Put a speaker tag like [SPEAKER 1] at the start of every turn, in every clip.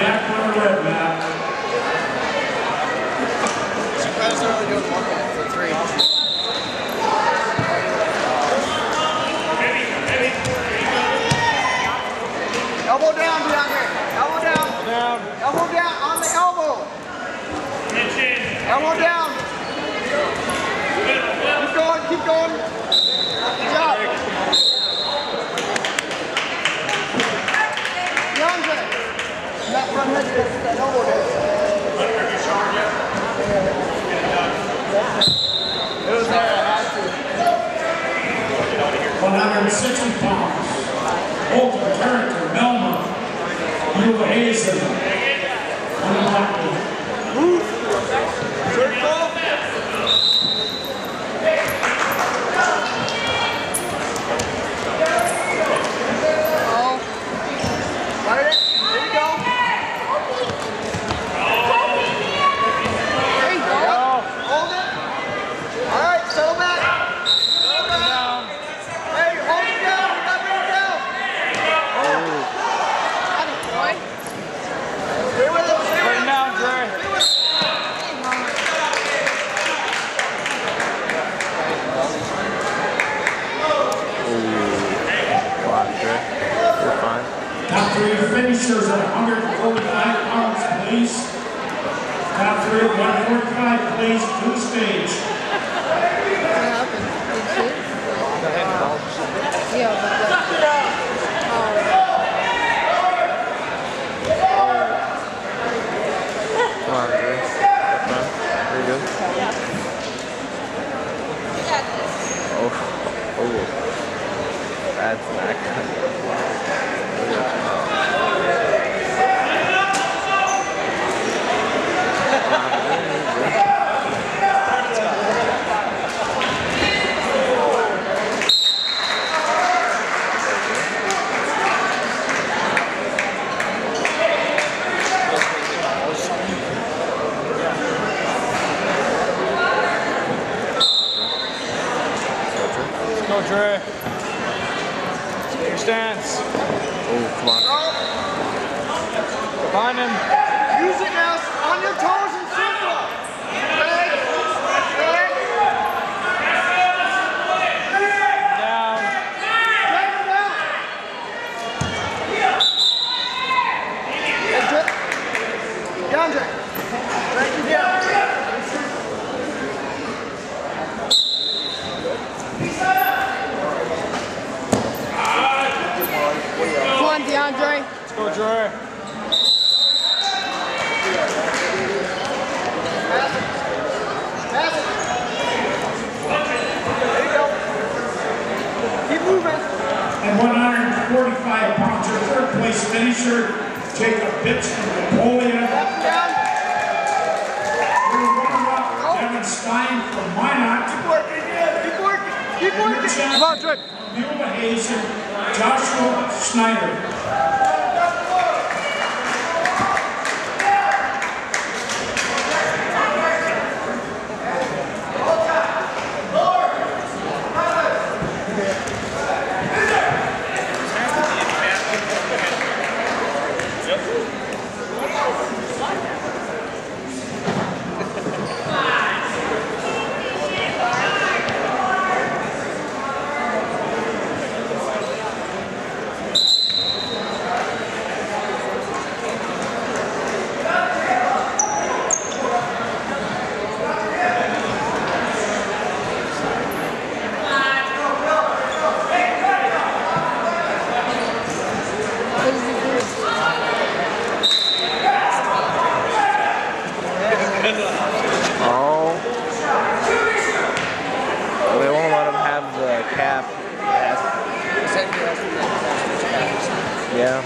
[SPEAKER 1] back on the red map.
[SPEAKER 2] Surprised they're only doing 1 minute for 3. Elbow down, DeAndre. Elbow down. Elbow down on the elbow. Elbow down. Keep going, keep going. Good job. DeAndre. That front head, that elbow there. It was there, I had to.
[SPEAKER 1] 160 pounds. Ultimate character, Melma. Yuba Hazen. On the black one.
[SPEAKER 2] Circle. Oh. Right it. There you go. There you go. Hold it. All right, settle back. Settle back. Hey, hold it down. You got to bring it down. Got it, boy. Stay with it. Stay with it. Down, Dre. Stay with it.
[SPEAKER 3] You're fine.
[SPEAKER 1] Top 3 finishers at 145 pounds, please. Top 3 at 145, please, to the stage.
[SPEAKER 4] What happened? Did you see? Yeah, but
[SPEAKER 3] Come on, Drew. Very good. Oh. That's not good.
[SPEAKER 5] Go, Dre. Take your stance.
[SPEAKER 3] Oh, come on.
[SPEAKER 5] Find him.
[SPEAKER 2] Use it now. On your toes and circle. Leg. Leg.
[SPEAKER 5] Down.
[SPEAKER 2] Drag him down. DeAndre. Drag him down.
[SPEAKER 4] come on, DeAndre.
[SPEAKER 5] Let's go, Dre.
[SPEAKER 2] Pass it. There you go. Keep moving.
[SPEAKER 1] And 145 pounds, your third place finisher, Jacob Pitts from Napoleon.
[SPEAKER 2] Up and down.
[SPEAKER 1] Your runner-up, Devin Stein from Minot.
[SPEAKER 2] Keep working. Keep working. Keep
[SPEAKER 1] And your
[SPEAKER 2] working.
[SPEAKER 1] champion, Yuba Hazen, Joshua Schneider.
[SPEAKER 3] Oh. They won't let him have the cap. Yeah.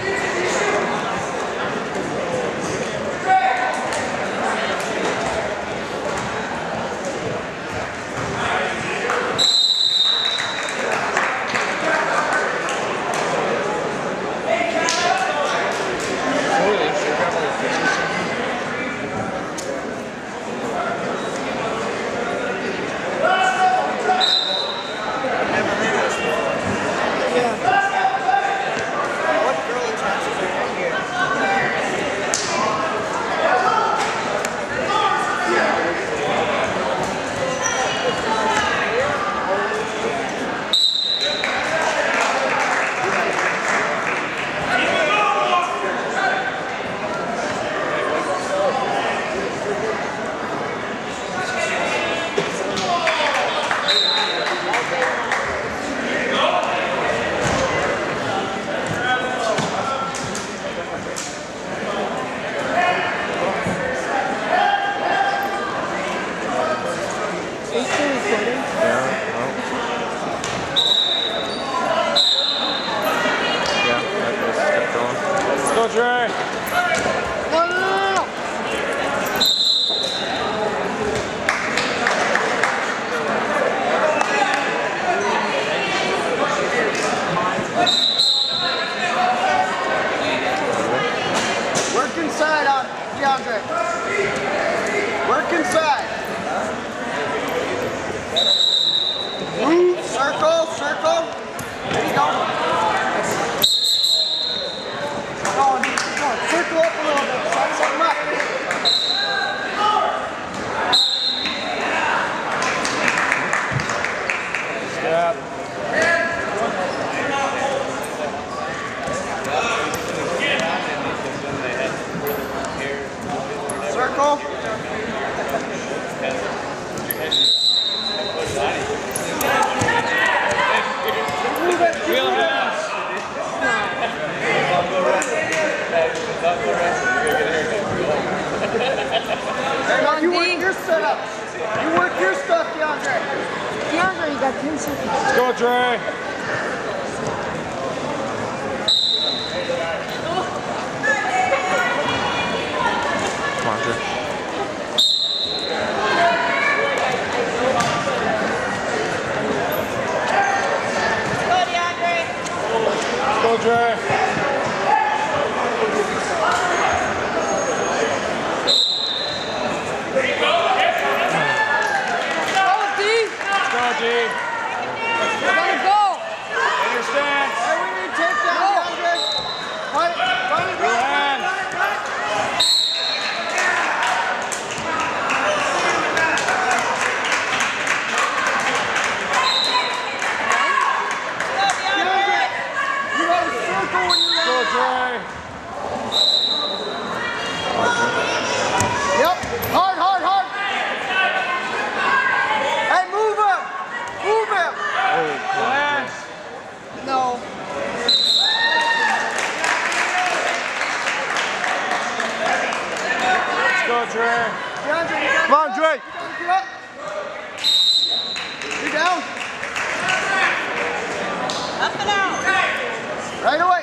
[SPEAKER 5] go, Dre.
[SPEAKER 4] No, no, no, no, no.
[SPEAKER 2] Work inside on DeAndre. Work inside. Move, circle, circle. There you go. Come on, circle up a little bit. Set something up.
[SPEAKER 5] Step.
[SPEAKER 2] Circle.
[SPEAKER 5] Wheel hands.
[SPEAKER 2] Hey, now you work your setup. You work your stuff, DeAndre.
[SPEAKER 4] DeAndre, you got 10 seconds.
[SPEAKER 5] Let's go, Dre.
[SPEAKER 3] Come on, Dre.
[SPEAKER 5] Let's go, Dre. Let's go, G.
[SPEAKER 4] Let it go.
[SPEAKER 5] In your stance.
[SPEAKER 2] Hey, we need to take down DeAndre. Run it, run it,
[SPEAKER 5] Wheel
[SPEAKER 2] run it,
[SPEAKER 5] hands.
[SPEAKER 2] run it, run it. DeAndre, you gotta circle when you
[SPEAKER 5] Go,
[SPEAKER 2] run.
[SPEAKER 5] Dre.
[SPEAKER 2] Yep, hard, hard, hard. Hey, move him. Move him.
[SPEAKER 5] Wheel hands.
[SPEAKER 4] No.
[SPEAKER 5] Let's go, Dre.
[SPEAKER 2] DeAndre, you gotta
[SPEAKER 3] Come on,
[SPEAKER 2] get
[SPEAKER 3] Dre.
[SPEAKER 2] up. You gotta get up. You down? Up and out. Right away.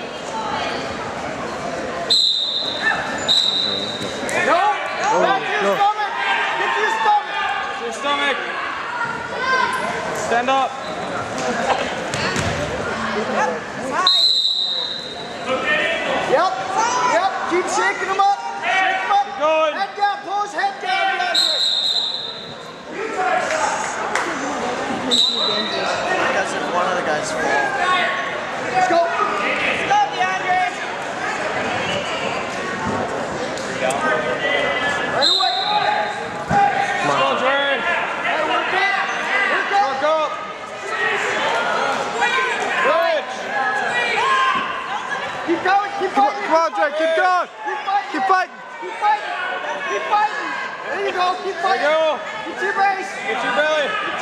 [SPEAKER 2] No, back to your stomach. Get to your stomach.
[SPEAKER 5] To your stomach. Stand up.
[SPEAKER 2] Yep, yep. Keep shaking him up. Shake him up.
[SPEAKER 5] Keep going.
[SPEAKER 2] Head down. Pull his head down, DeAndre. Because if one of the guys falls. Let's go. Let's go, DeAndre. Right away.
[SPEAKER 5] Let's go, Dre.
[SPEAKER 2] Hey, work it. Work it.
[SPEAKER 5] Work up. Bridge.
[SPEAKER 2] Keep going. Keep fighting.
[SPEAKER 3] Come on, Dre. Keep going.
[SPEAKER 2] Keep fighting.
[SPEAKER 3] Keep fighting.
[SPEAKER 2] Keep fighting. Keep fighting. There you go. Keep
[SPEAKER 5] There
[SPEAKER 2] fighting.
[SPEAKER 5] you go.
[SPEAKER 2] Get your base.
[SPEAKER 5] Get your belly.
[SPEAKER 2] Get